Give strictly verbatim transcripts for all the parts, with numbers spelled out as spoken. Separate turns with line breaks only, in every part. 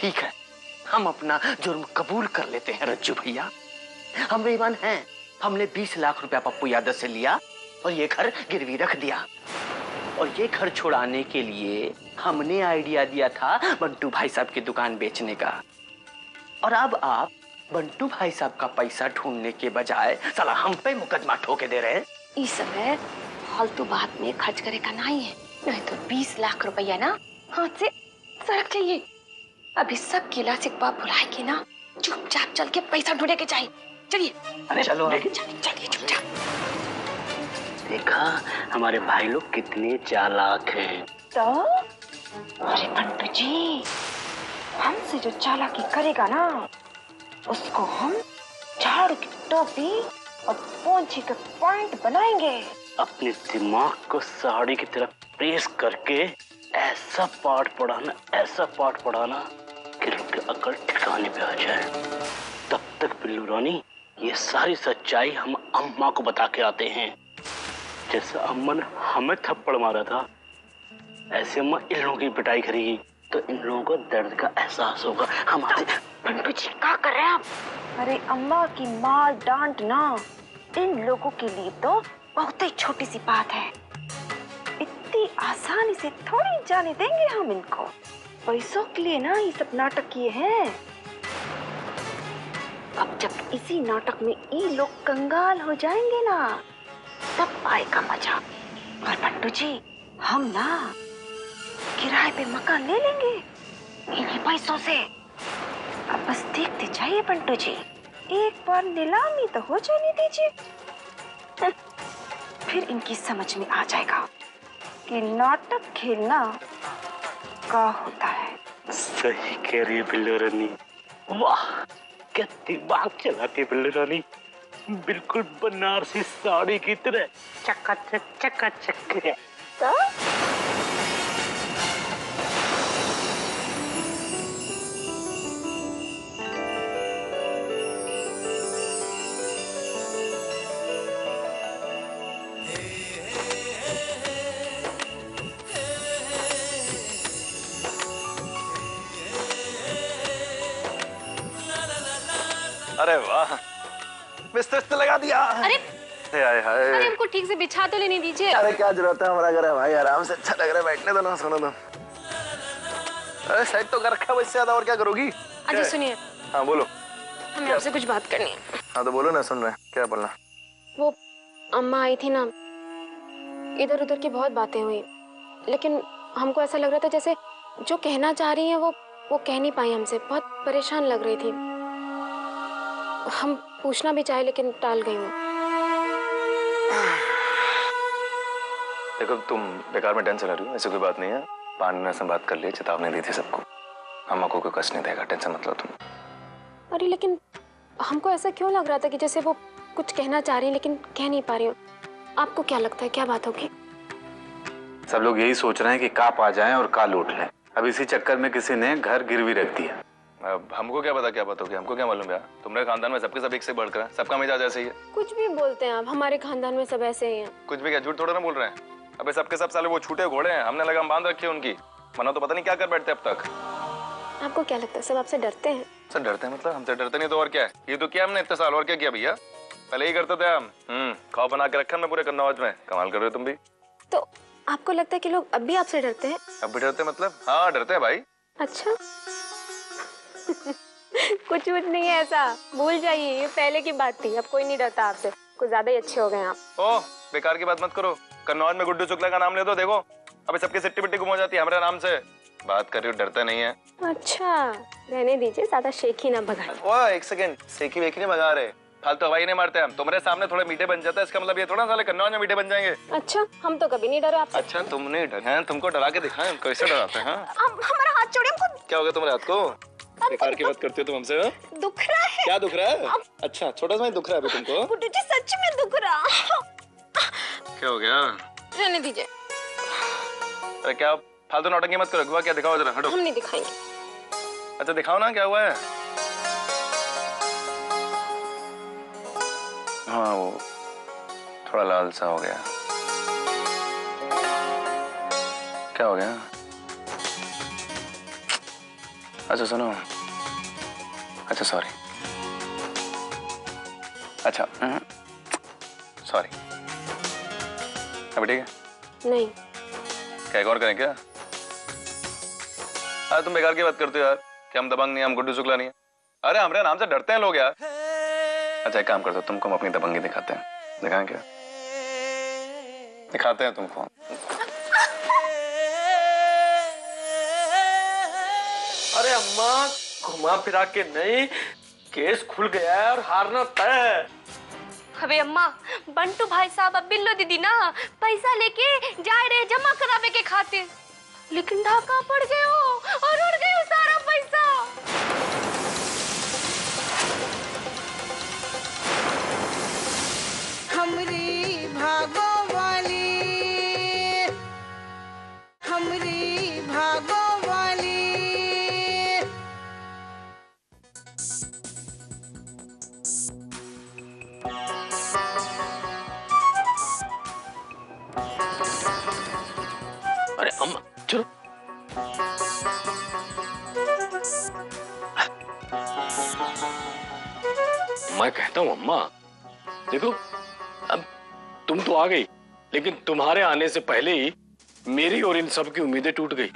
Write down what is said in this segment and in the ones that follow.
ठीक है, हम अपना जुर्म कबूल कर लेते हैं रज्जू भैया। हम बेईमान हैं। हमने बीस लाख रुपया पप्पू यादव से लिया और ये घर गिरवी रख दिया। और ये घर छुड़ाने के लिए हमने आइडिया दिया था बंटू भाई साहब की दुकान बेचने का। और अब आप बंटू भाई साहब का पैसा ढूंढने के बजाय साला हम पे मुकदमा ठोके दे रहे हैं।
इस समय फालतू बात में खर्च करे का नहीं है, नहीं तो बीस लाख रुपया ना हाथ से सरक चाहिए। अभी सब गिला सिकवा भुलाए के ना चुपचाप चल के पैसा ढूंढे के चाहिए। चलिए।
अरे चलो
चलिए चलिए चुपचाप।
देखा हमारे भाई लोग कितने चालाक हैं।
तो अरे बंटू जी, हमसे जो चालाकी करेगा ना उसको हम झाड़ू की टोपी और पोंछी के पॉइंट बनाएंगे।
अपने दिमाग को साड़ी की तरफ प्रेस करके ऐसा पाठ पढ़ाना, ऐसा पाठ पढ़ाना कि लोग की अकल ठिकाने पे आ जाए। तब तक बिल्लू रानी ये सारी सच्चाई हम अम्मा को बता के आते हैं। जैसे अम्मा ने हमें थप्पड़ मारा था, ऐसे अम्मा इन लोगों की पिटाई करेगी तो इन लोगों को दर्द का एहसास होगा। हमारे
बंटू जी क्या कर रहे हैं आप? अरे अम्मा की मार डांट ना इन लोगों के लिए तो बहुत ही छोटी सी बात है। इतनी आसानी से थोड़ी जाने देंगे हम इनको। पैसों के लिए ना ये सब नाटक किए हैं। अब जब इसी नाटक में ये लोग कंगाल हो जाएंगे ना तब आएगा मजा। और बंटू जी हम ना किराए पे मकान ले लेंगे इन्हीं पैसों से। अब बस देखते जाइए बंटू जी, एक बार नीलामी तो हो जाने दीजिए, फिर इनकी समझ में आ जाएगा कि नाटक खेलना क्या होता है।
सही कह रही है बिल्लू रानी। वाह क्या दिमाग चलाती है बिल्लू रानी, बिल्कुल बनारसी साड़ी की तरह चकाचक चकाचक है।
तो
अरे वाह, बिस्तर से लगा दिया।
अरे
हाय हाय,
अरे हमको ठीक से बिछा तो लेने दीजिए।
अरे क्या जरूरत है, हमारा घर है भाई, आराम से अच्छा लग रहा है बैठने दो ना, सोने दो। अरे सेट तो कर रखा है, इससे ज्यादा और क्या करोगी।
अजय सुनिए।
हाँ बोलो।
हमें आपसे कुछ बात करनी है।
हाँ तो बोलो ना, सुन रहे हैं, क्या बोलना।
वो अम्मा आई थी ना, इधर उधर की बहुत बातें हुई, लेकिन हमको ऐसा लग रहा था जैसे जो कहना चाह रही है वो वो कह नहीं पाई हमसे। बहुत परेशान लग रही थी। हम पूछना भी चाहे लेकिन टाल गई हूँ।
देखो तुम बेकार में टेंशन ले रही हो, ऐसी कोई बात नहीं है। पांडे ने बात कर ली, चेतावनी दी थी सबको। अम्मा को कोई कष्ट नहीं देगा, टेंशन मत लो तुम।
अरे लेकिन हमको ऐसा क्यों लग रहा था कि जैसे वो कुछ कहना चाह रही है लेकिन कह नहीं पा रही हूँ। आपको क्या लगता है क्या बात होगी?
सब लोग यही सोच रहे हैं कि का पा जाएं और का लूट लें। अब इसी चक्कर में किसी ने घर गिरवी रख दिया।
अब हमको क्या पता क्या बात होगी, हमको क्या मालूम यार। तुम्हारे खानदान में सबके सब एक से बढ़कर है, सबका मिजाज ऐसे ही है।
कुछ भी बोलते हैं आप, हमारे खानदान में सब ऐसे ही हैं।
कुछ भी क्या, झूठ थोड़ा ना बोल रहे हैं। अबे सबके सब साले वो छूटे घोड़े हैं, हमने लगाम बांध रखी है उनकी, वरना तो पता नहीं क्या कर बैठते अब तक।
आपको क्या लगता है सब आपसे डरते हैं?
सर डरते हैं मतलब? हमसे डरते नहीं तो और क्या है। ये तो किया हमने इतने साल, और क्या किया भैया, पहले ही करते थे हम। हम्म खाओ बना के रखा हमने पूरे कन्नौज में। कमाल कर रहे हो तुम भी।
तो आपको लगता है कि लोग अब भी आपसे डरते हैं?
अब भी डरते मतलब? हाँ डरते हैं भाई।
अच्छा कुछ कुछ नहीं है ऐसा, भूल जाइए, ये पहले की बात थी। अब कोई नहीं डरता आपसे, कुछ ज्यादा ही अच्छे हो गए आप।
ओह बेकार की बात मत करो। कन्नौज में गुड्डू शुक्ला का नाम ले दो, देखो अबे सबकी सिट्टी बिट्टी गुम हो जाती है हमारे नाम से। बात कर रही हो, डरता नहीं है।
अच्छा रहने दीजिए, ज्यादा शेखी ना भगा।
ओह एक सेकंड, शेखी वेखी नहीं भगा रहे, फालतू हवाई नहीं मारते हम। तुम्हारे सामने थोड़े मीठे बन जाता है, इसका मतलब ये थोड़ा साले कन्नौज में मीठे बन जाएंगे।
अच्छा हम तो कभी नहीं डरे आपसे।
अच्छा तुम नहीं डरे हैं, तुमको डरा के दिखाएं कैसे डराते हैं।
हम हमारा हाथ छोड़िए, हमको
क्या हो गया तुम्हारे हाथ को? बेकार की बात करते हो तुम हमसे।
दुख रहा है।
क्या दुख रहा है? अच्छा छोटा सा ही दुख रहा है अभी तुमको?
गुड्डू जी सच में दुख रहा।
क्या हो गया?
रहने दीजिए।
अरे क्या फालतू नौटंकी मत करो, क्या दिखाओ जरा, हटो।
हम नहीं दिखाएंगे।
अच्छा दिखाओ ना क्या हुआ है। हाँ वो थोड़ा लाल सा हो गया। क्या हो गया? अच्छा सुनो, अच्छा सॉरी, अच्छा सॉरी, अभी ठीक है?
नहीं।
क्या एक और करें क्या? अरे तुम बेकार की बात करते हो यार कि हम दबंग नहीं, हम गुड्डू शुक्ला नहीं है। अरे हमारे नाम से डरते हैं लोग यार। अच्छा एक काम करते हो, तुमको हम अपनी दबंगी दिखाते हैं। दिखाएं क्या? दिखाते हैं तुमको।
अरे अम्मा, घुमा फिरा के नहीं, केस खुल गया है और हारना तय है।
अबे अम्मा, बंटू भाई साहब अब बिल्लो दीदी ना पैसा लेके जा रहे जमा करावे के खातिर, लेकिन ढाका पड़ गए हो और उड़ गए सारा पैसा।
हमरी भागो वाली, हमरी भागो वाली।
अरे अम्मा चलो। मैं कहता हूँ अम्मा, देखो अब तुम तो आ गई, लेकिन तुम्हारे आने से पहले ही मेरी और इन सब की उम्मीदें टूट गई।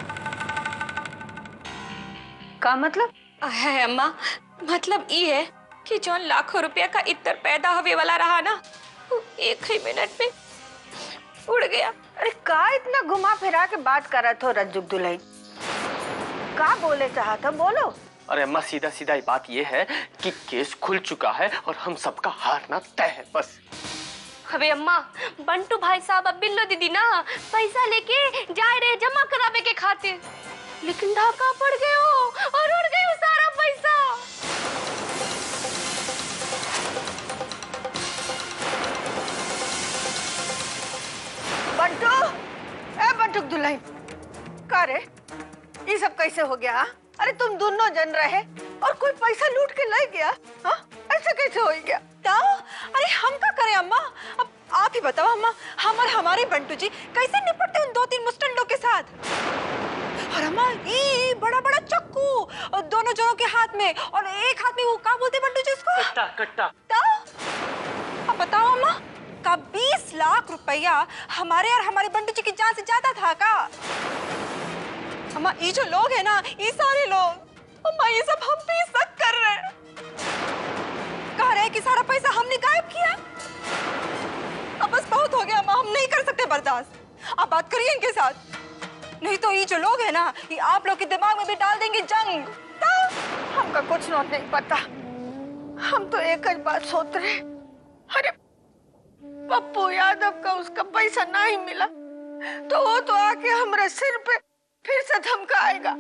का मतलब?
है अम्मा, मतलब ये है कि जो लाखों रुपया का इत्र पैदा होने वाला रहा ना, वो एक ही मिनट में उड़ गया।
अरे का इतना घुमा फिरा के बात करत हो रज्जुक दुल्हन? का बोले चाहता बोलो।
अरे अम्मा सीधा सीधा ही बात ये है कि केस खुल चुका है और हम सबका हारना तय है बस।
अबे अम्मा, बंटू भाई साहब अब बिल्लो दीदी ना पैसा लेके जा रहे जमा करावे के खातिर, लेकिन ढाका पड़ गए हो और उड़ गए सारा पैसा।
बंटू, ए बंटू दुल्हन, का रे ये सब कैसे हो गया? अरे तुम दोनों जन रहे और कोई पैसा लूट के ले गया? हाँ ऐसे कैसे हो गया?
अरे हम क्या करें अम्मा? अब आप ही बताओ अम्मा, हम और हमारे बंटू जी कैसे निपटते उन दो तीन मुस्टंडों के साथ? और अम्मा ये बड़ा बड़ा चक्कू और दोनों जनों के हाथ में, और एक हाथ में वो क्या बोलते बंटू जी इसको?
कट्टा कट्टा।
अब बताओ अम्मा, का बीस लाख रुपया हमारे और हमारे बंटू जी की जान से ज्यादा था का? अम्मा ये जो लोग है ना, ये सारे लोग, अम्मा ये सब हम पे शक कर रहे हैं, कह रहे हैं कि सारा पैसा हमने गायब किया। अब बस बहुत हो गया अम्मा, हम नहीं कर सकते बर्दाश्त। आप बात करिए इनके साथ, नहीं तो ये जो लोग है ना, ये आप लोग के दिमाग में भी डाल देंगे जंग।
हमका कुछ नहीं पता, हम तो एक ही बात सोच रहे, अरे पप्पू यादव का उसका पैसा नहीं मिला तो वो तो आके हमारे सिर पे फिर से धमकाएगा।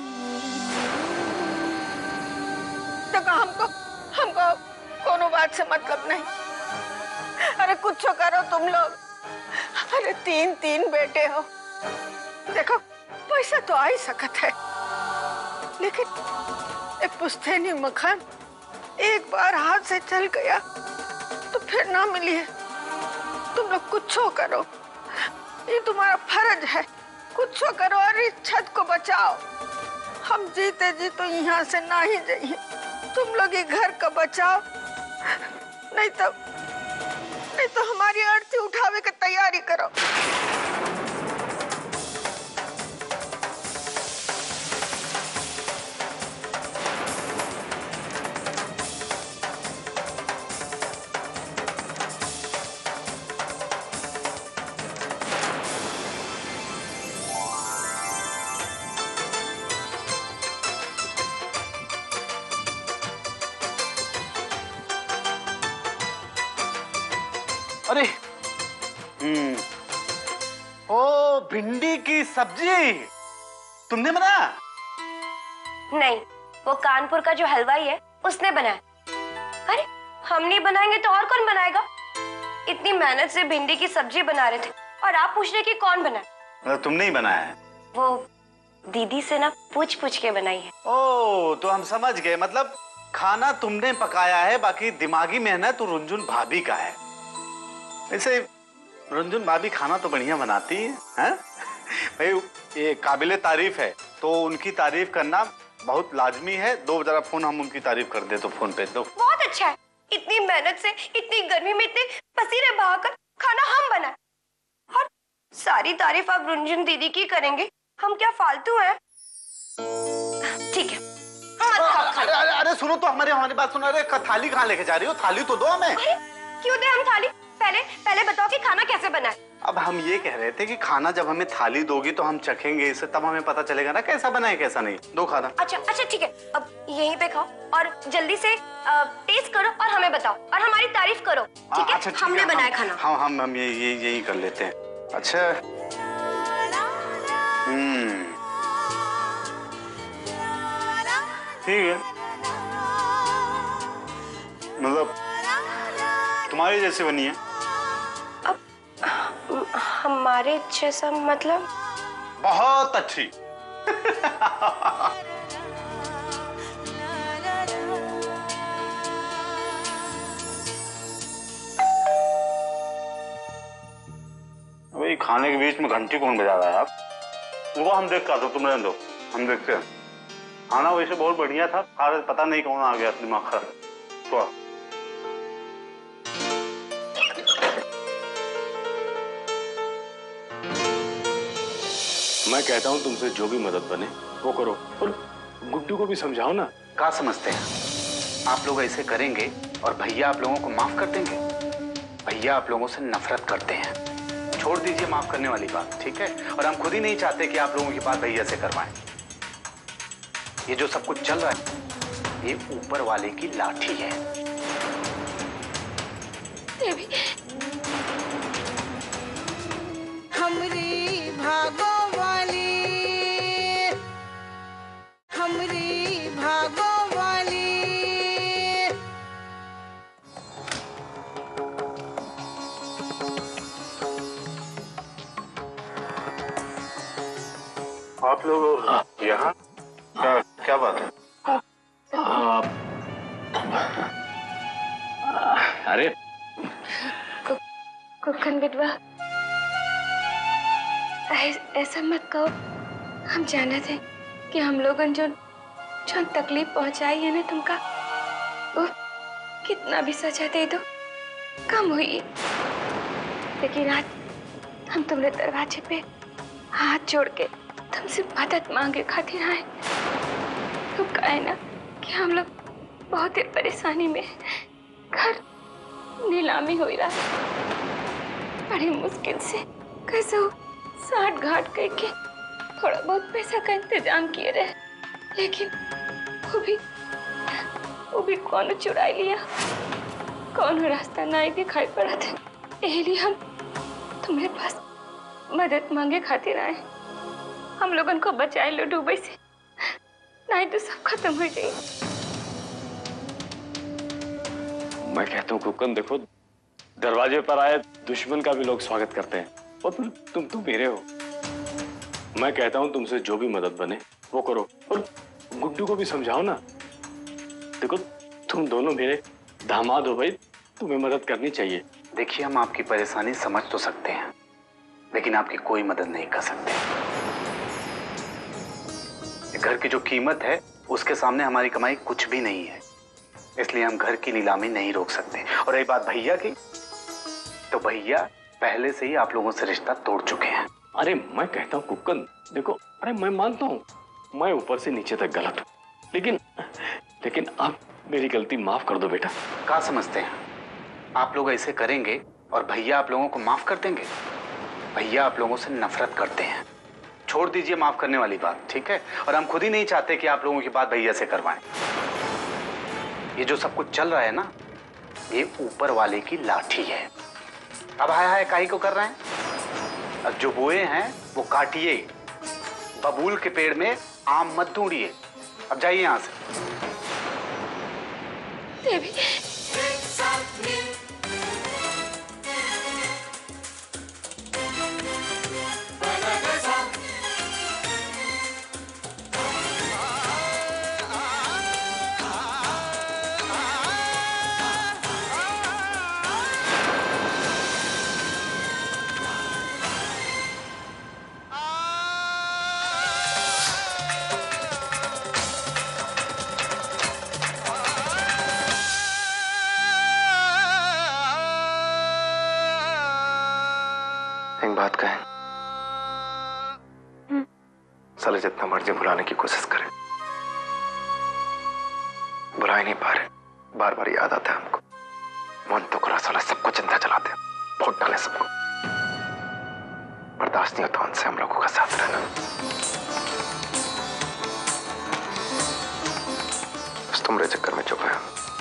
देखो हमको हमको कोनो बात से मतलब नहीं। अरे कुछ करो तुम लोग, अरे तीन तीन बेटे हो, देखो पैसा तो आ ही सकत है, लेकिन एक पुश्तैनी मकान एक बार हाथ से चल गया तो फिर ना मिली है। तुम लोग कुछ करो, ये तुम्हारा फर्ज है, कुछ करो और इस छत को बचाओ। हम जीते जी तो यहाँ से ना ही जाइए, तुम लोग ये घर का बचाओ, नहीं तो नहीं तो हमारी अर्थी उठावे की तैयारी करो।
अरे हम्म ओ भिंडी की सब्जी तुमने बनाया?
नहीं, वो कानपुर का जो हलवाई है उसने बनाया। अरे हम नहीं बनाएंगे तो और कौन बनाएगा? इतनी मेहनत से भिंडी की सब्जी बना रहे थे और आप पूछ रहे कि कौन बनाया?
तुमने ही बनाया है?
वो दीदी से ना पूछ पूछ के बनाई है।
ओ तो हम समझ गए, मतलब खाना तुमने पकाया है, बाकी दिमागी मेहनत रुंझुन भाभी का है। वैसे रुंझुन भाभी खाना तो बढ़िया बनाती है, हैं? भाई ये काबिले तारीफ है, तो उनकी तारीफ करना बहुत लाजमी है। दो जरा फोन, हम उनकी तारीफ कर दे तो फोन पे दो।
बहुत अच्छा है, इतनी मेहनत से इतनी गर्मी में इतने पसीने बहाकर खाना हम बनाए और सारी तारीफ आप रुंझुन दीदी की करेंगे। हम क्या फालतू हैं? ठीक है,
अरे अरे अरे सुनो तो, हमारी हमारी बात सुनो। अरे थाली कहाँ लेके जा रही हो? थाली तो दो हमें।
क्यों दे हम थाली? पहले पहले बताओ कि खाना कैसे बना है।
अब हम ये कह रहे थे कि खाना जब हमें थाली दोगी तो हम चखेंगे इसे, तब हमें पता चलेगा ना कैसा बना है कैसा नहीं। दो खाना।
अच्छा अच्छा ठीक है, अब यहीं पे खाओ और जल्दी से आ, टेस्ट करो और हमें बताओ और हमारी तारीफ करो, ठीक है?
अच्छा, ठीक
हमने
है,
बनाया
हम,
खाना।
हाँ हम हम ये ये यही कर लेते हैं। अच्छा हम्म ठीक है, मतलब तुम्हारी जैसी बनी है।
हमारे जैसा मतलब?
बहुत अच्छी। अबे खाने के बीच में घंटी कौन बजा रहा है? आप वो हम देख कर दो, तुम रहने दो, हम देखते हैं। खाना वैसे बहुत बढ़िया था, खाना पता नहीं कौन आ गया दिमाग खराब। तो
मैं कहता हूँ तुमसे जो भी मदद बने वो करो, और गुड्डू को भी समझाओ ना।
क्या समझते हैं आप लोग? ऐसे करेंगे और भैया आप लोगों को माफ कर देंगे? भैया आप लोगों से नफरत करते हैं। छोड़ दीजिए माफ करने वाली बात, ठीक है? और हम खुद ही नहीं चाहते कि आप लोगों की बात भैया से करवाएं। ये जो सब कुछ चल रहा है ये ऊपर वाले की लाठी है।
हमरी भागो वाली, हमरी भागो वाली।
आप लोग यहाँ क्या, क्या बात है?
अरे
कुकन बिटवा, ऐसा मत कहो। हम जाने थे कि हम लोगन जो जो तकलीफ पहुंचाई है ना तुमका, वो कितना भी सजा दे दो कम हुई। लेकिन आज हम तुम्हारे दरवाजे पे हाथ जोड़ के तुमसे मदद मांगे खातिर आए। तो कहे ना कि हम लोग बहुत ही परेशानी में, घर नीलामी हो रहा है, बड़ी मुश्किल से कैसे साठ घाट करके थोड़ा बहुत पैसा का इंतजाम किए रहे, लेकिन वो भी वो भी कौन चुराई लिया, कौन रास्ता नहीं दिखाई पड़ा था। यही हम तुम्हारे पास मदद मांगे खातिर आए। हम लोगन को बचाए लो डूबे से, नहीं तो सब खत्म हो जाए।
मैं कहता हूँ कुकन, देखो दरवाजे पर आए दुश्मन का भी लोग स्वागत करते हैं, और फिर तुम तो मेरे हो। मैं कहता हूँ तुमसे जो भी मदद बने वो करो, और गुड्डू को भी समझाओ ना। देखो तुम दोनों मेरे दामाद हो भाई, तुम्हें मदद करनी चाहिए।
देखिए हम आपकी परेशानी समझ तो सकते हैं, लेकिन आपकी कोई मदद नहीं कर सकते। घर की जो कीमत है उसके सामने हमारी कमाई कुछ भी नहीं है, इसलिए हम घर की नीलामी नहीं रोक सकते। और रही बात भैया की, तो भैया पहले से ही आप लोगों से रिश्ता तोड़ चुके हैं।
अरे मैं कहता हूँ कुक्कन, देखो, अरे मैं मानता हूँ मैं ऊपर से नीचे तक गलत हूँ, लेकिन लेकिन आप मेरी गलती माफ कर दो बेटा।
क्या समझते हैं आप लोग ऐसे करेंगे और भैया आप लोगों को माफ कर देंगे? भैया आप लोगों से नफरत करते हैं। छोड़ दीजिए माफ करने वाली बात, ठीक है? और हम खुद ही नहीं चाहते कि आप लोगों की बात भैया से करवाएं। ये जो सब कुछ चल रहा है ना, ये ऊपर वाले की लाठी है। अब हाय हाय काहे को कर रहे हैं? अब जो बोए हैं वो काटिए, बबूल के पेड़ में आम मत ढूंढिए। अब जाइए यहां से।
देवी,
बात कहें? साले जितना मर्जी भुलाने की कोशिश करें, भुला ही नहीं पा रहे। बार बार याद आता है हमको। मन तो करा साला सबको चिंता चलाते हैं, फोड़ डाले सबको। बर्दाश्त नहीं होता उनसे हम लोगों का साथ रहना। बस तुमरे चक्कर में चुप है।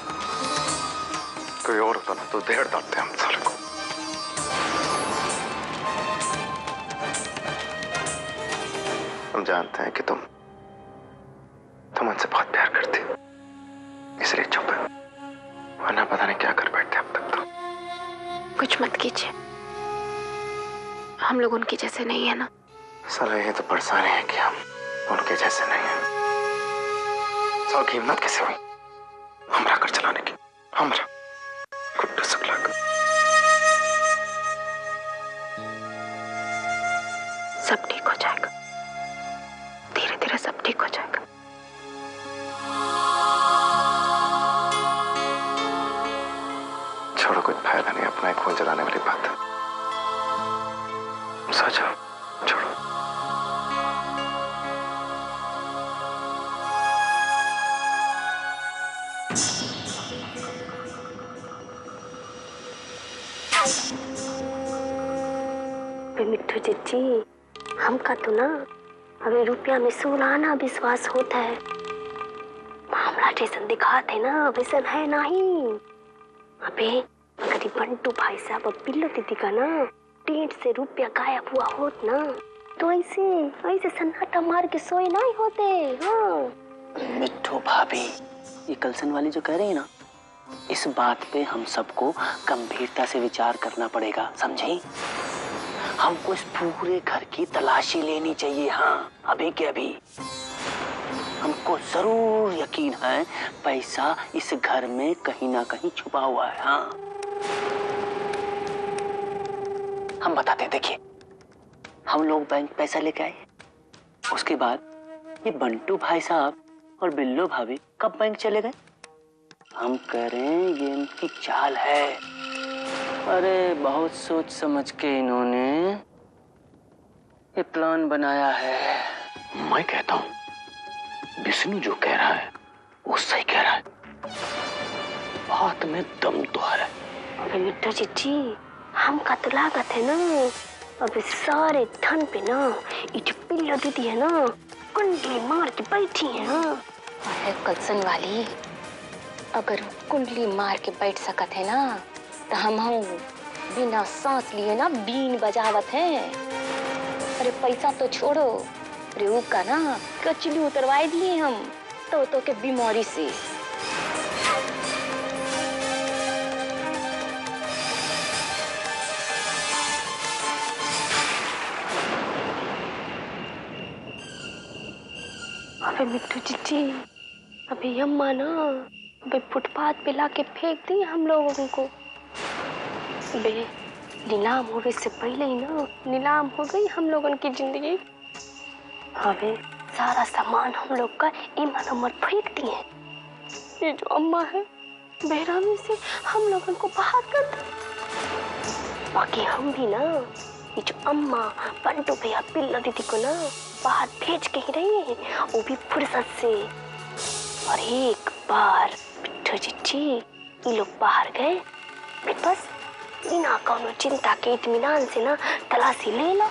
कोई और होता ना तो देड़ डालते हम साले को। हम जानते हैं कि तुम तुम उनसे बहुत प्यार करती हो, इसलिए चुप है, वरना पता नहीं क्या कर बैठते अब तक तो।
कुछ मत कीजिए, हम लोग उनके जैसे नहीं है ना।
साला ये तो परेशानी है कि हम उनके जैसे नहीं हैं। साल की हिम्मत कैसे हुई हमरा कर चलाने की? हमरा कुट्टू सकला कर।
सब ठीक हो जाएगा, धीरे धीरे सब ठीक हो जाएगा।
छोड़ो, कुछ फायदा नहीं अपना एक खून जलाने वाली बात है। सो जाओ, छोड़ो।
मिट्टू जीजी, हमका तो ना अभी रुपया में सुलाना विश्वास होता है। मामला जैसन दिखाते ना वैसन है नहीं। अबे अगर ये बंटू भाई साहब अब पिल्लो दीदी का ना टेंट से रुपया गायब हुआ होत ना तो ऐसे ऐसे सन्नाटा मार के सोए नहीं होते। हाँ
मिट्टू भाभी, ये कलसन वाली जो कह रही है ना, इस बात पे हम सबको गंभीरता से विचार करना पड़ेगा, समझी? हमको इस पूरे घर की तलाशी लेनी चाहिए। हाँ, अभी के अभी। हमको जरूर यकीन है पैसा इस घर में कहीं ना कहीं छुपा हुआ है। हाँ, हम बताते हैं। देखिए, हम लोग बैंक पैसा लेके आए, उसके बाद ये बंटू भाई साहब और बिल्लो भाभी कब बैंक चले गए? हम कह रहे हैं ये इनकी चाल है। अरे बहुत सोच समझ के इन्होंने ये प्लान बनाया है। मैं कहता हूँ विष्णु जो कह रहा है वो सही कह रहा है, बात में दम तो है।
अबे मिट्टू जीजी, हमका तो लागत है ना अबे सारे धन पे ना ये जो पिल्लो दीदी है ना कुंडली मार के बैठी है ना।
अरे कलसन वाली, अगर कुंडली मार के बैठ सकत है ना तो हम हम बिना सांस लिए ना बीन बजावत हैं। अरे पैसा तो छोड़ो, रेऊ का ना कचली उतरवाए दिए हम तो तो के बीमारी से।
अबे मिट्टू जीजी, अबे अम्मा ना अबे फुटपाथ पे लाके फेंक दी हम लोगों को। अबे नीलाम होने से पहले ही ना नीलाम हो गई हम लोगों की जिंदगी। अबे सारा सामान हम लोग का इमन उमर फेंक दिए। ये जो अम्मा है बेरामी से हम लोगों को बाहर कर दी। बाकी हम भी ना ये जो अम्मा बंटू भैया पिल्ला दीदी को ना बाहर भेज के ही रही है, वो भी फुर्सत से। और एक बार मिट्टू जीजी ये लोग बाहर गए, बस बिना कोनो चिंता के इत्मीनान से ना तलाशी ले लो।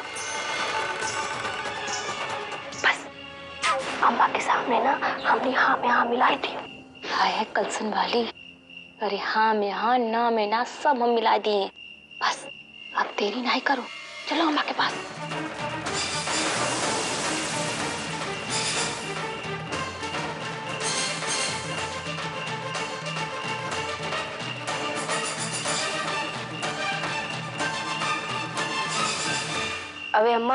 बस अम्मा के सामने ना हमने हाँ में हाँ मिलाई थी।
हाय कलसन वाली, अरे हाँ में हाँ ना में ना सब हम मिला दिए। बस अब देरी नहीं करो, चलो अम्मा के पास।
अबे अम्मा,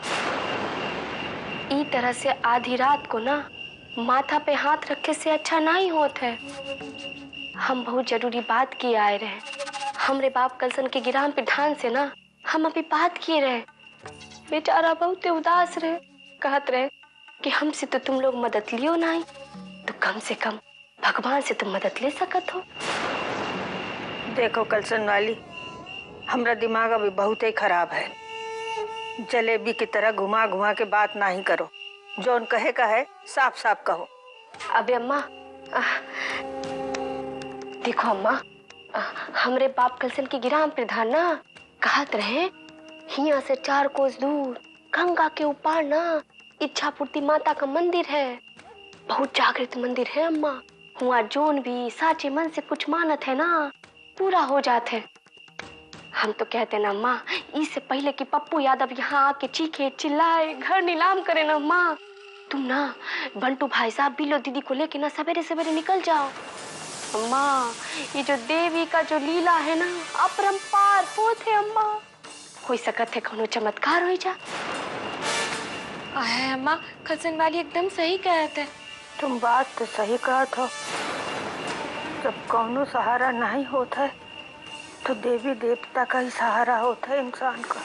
ई तरह से आधी रात को ना माथा पे हाथ रखे से अच्छा नहीं होत है। हम बहुत जरूरी बात किए आए रहे। हमरे बाप कलसन के गिराम पे ध्यान से ना हम अभी बात किए रहे। बेचारा बहुत उदास रहे, कहत रहे कि हमसे तो तुम लोग मदद लियो नहीं, तो कम से कम भगवान से तुम मदद ले सकत हो।
देखो कलसन वाली, हमरा दिमाग अभी बहुत ही खराब है। जलेबी की तरह घुमा घुमा के बात नहीं करो। जौन कहे का है साफ साफ कहो।
अबे अम्मा, आह, देखो अम्मा, आह, हमरे बाप कलसन की गिराम प्रधान ना कहत रहे, हिया से चार कोस दूर गंगा के ऊपर ना इच्छापूर्ति माता का मंदिर है। बहुत जागृत मंदिर है अम्मा। हुआ जोन भी साचे मन से कुछ मानत है ना पूरा हो जात है। हम तो कहते ना अम्मा, इससे पहले कि पप्पू यादव यहाँ आके चीखे चिल्लाए घर नीलाम करे ना अम्मा, तुम ना बंटू भाई साहब बिलो दीदी को लेके ना सवेरे सवेरे निकल जाओ। अम्मा, ये जो देवी का जो लीला है ना अपरंपार होत है अम्मा। हो सकत है कोनो चमत्कार हो जा।
आहे अम्मा, कलसन वाली एकदम सही कहते हैं।
तुम बात तो सही कहत हो। जब कौनो सहारा नहीं होता है तो देवी देवता का ही सहारा होता है इंसान का।